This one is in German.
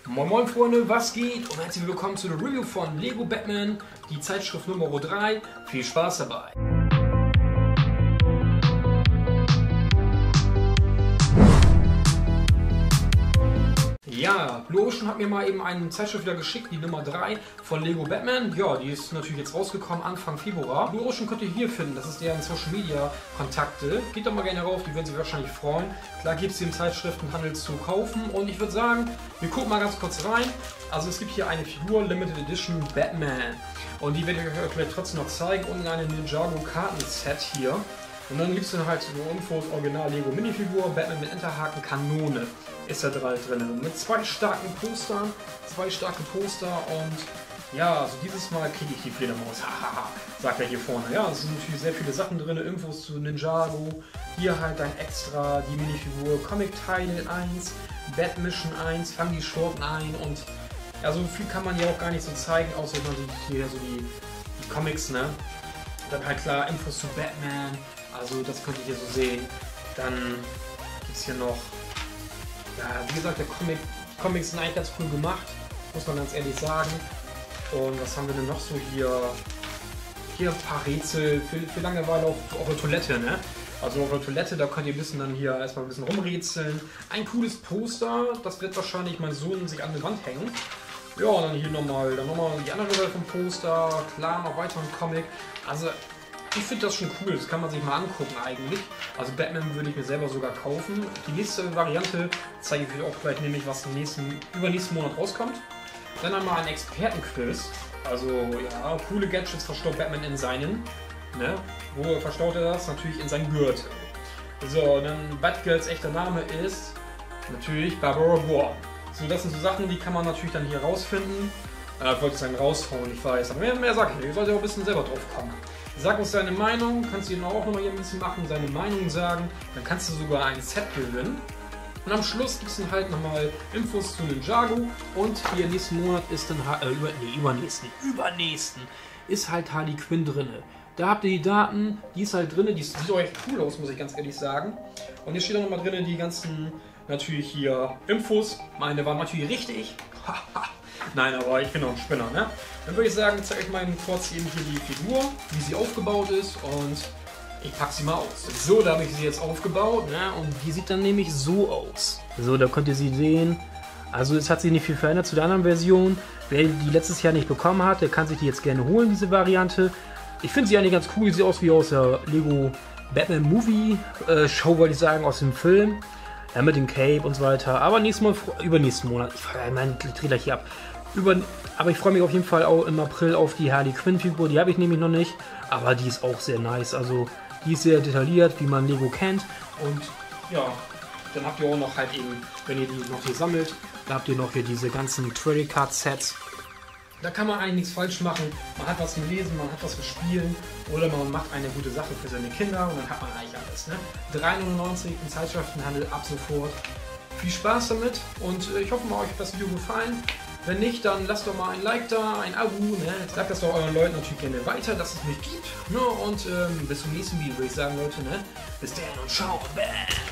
Moin Moin Freunde, was geht? Und herzlich willkommen zu der Review von Lego Batman, die Zeitschrift Nummer 3. Viel Spaß dabei! Ja, Blue Ocean hat mir mal eben eine Zeitschrift wieder geschickt, die Nummer 3 von Lego Batman. Ja, die ist natürlich jetzt rausgekommen Anfang Februar. Blue Ocean könnt ihr hier finden, das ist deren Social Media Kontakte. Geht doch mal gerne rauf, die würden sich wahrscheinlich freuen. Klar gibt es die im Zeitschriftenhandel zu kaufen und ich würde sagen, wir gucken mal ganz kurz rein. Also es gibt hier eine Figur, Limited Edition Batman. Und die werde ich euch vielleicht trotzdem noch zeigen und eine Ninjago Kartenset hier. Und dann gibt es dann halt so Infos, Original Lego Minifigur, Batman mit Enterhaken, Kanone ist da drin. Mit zwei starken Postern, zwei starke Poster und ja, also dieses Mal kriege ich die Fledermaus, hahaha, sagt er hier vorne. Ja, es sind natürlich sehr viele Sachen drin, Infos zu Ninjago, hier halt ein Extra, die Minifigur, Comic-Teile 1, Batmission 1, Fang die Schurken ein und ja, so viel kann man hier auch gar nicht so zeigen, außer man sieht hier so die Comics, ne? Dann halt klar Infos zu Batman, also das könnt ihr hier so sehen. Dann gibt es hier noch, ja, wie gesagt, Comics sind eigentlich ganz cool gemacht, muss man ganz ehrlich sagen. Und was haben wir denn noch so hier? Hier ein paar Rätsel für Langeweile auf eure Toilette, ne? Also auf eure Toilette, da könnt ihr dann hier erstmal ein bisschen rumrätseln. Ein cooles Poster, das wird wahrscheinlich mein Sohn sich an die Wand hängen. Ja, und dann hier nochmal die andere Seite vom Poster, klar, noch weiter ein Comic. Also ich finde das schon cool, das kann man sich mal angucken eigentlich. Also Batman würde ich mir selber sogar kaufen. Die nächste Variante zeige ich euch auch gleich, nämlich was im übernächsten Monat rauskommt. Dann einmal ein Expertenquiz. Also ja, coole Gadgets verstaut Batman in seinen. Ne? Wo verstaut er das? Natürlich in seinen Gürtel. So, dann Batgirls echter Name ist natürlich Barbara Gordon. So, das sind so Sachen, die kann man natürlich dann hier rausfinden. Wollte ich sagen, raushauen, ich weiß. Aber mehr sag ich nicht, ihr solltet auch ein bisschen selber drauf kommen. Sag uns deine Meinung, kannst du ihn auch nochmal hier ein bisschen machen, seine Meinung sagen. Dann kannst du sogar ein Set gewinnen. Und am Schluss gibt es dann halt nochmal Infos zu Ninjago. Und hier nächsten Monat ist dann übernächsten ist halt Harley Quinn drin. Da habt ihr die Daten, die ist halt drin, die sieht auch echt cool aus, muss ich ganz ehrlich sagen. Und hier steht auch nochmal drin die ganzen, natürlich hier Infos. Meine waren natürlich richtig. Nein, aber ich bin auch ein Spinner, ne? Dann würde ich sagen, zeige ich mal kurz eben hier die Figur, wie sie aufgebaut ist und ich packe sie mal aus. So, da habe ich sie jetzt aufgebaut, ne? Und die sieht dann nämlich so aus. So, da könnt ihr sie sehen. Also es hat sich nicht viel verändert zu der anderen Version. Wer die letztes Jahr nicht bekommen hat, der kann sich die jetzt gerne holen, diese Variante. Ich finde sie eigentlich ganz cool, sieht aus wie aus der Lego Batman Movie Show, wollte ich sagen, aus dem Film. Ja, mit dem Cape und so weiter. Aber übernächsten Monat, ich fahre meinen Trailer hier ab. Aber ich freue mich auf jeden Fall auch im April auf die Harley Quinn Figur, die habe ich nämlich noch nicht. Aber die ist auch sehr nice, also die ist sehr detailliert, wie man Lego kennt. Und ja, dann habt ihr auch noch halt eben, wenn ihr die noch hier sammelt, da habt ihr noch hier diese ganzen Trading Card Sets. Da kann man eigentlich nichts falsch machen. Man hat was zum Lesen, man hat was zum Spielen oder man macht eine gute Sache für seine Kinder und dann hat man eigentlich alles. Ne? 3,99 im Zeitschriftenhandel ab sofort. Viel Spaß damit und ich hoffe mal, euch hat das Video gefallen. Wenn nicht, dann lasst doch mal ein Like da, ein Abo. Ne? Sagt das doch euren Leuten natürlich gerne weiter, dass es mich gibt. Ne? Und bis zum nächsten Video würde ich sagen, Leute. Ne? Bis dann und ciao. Bäh.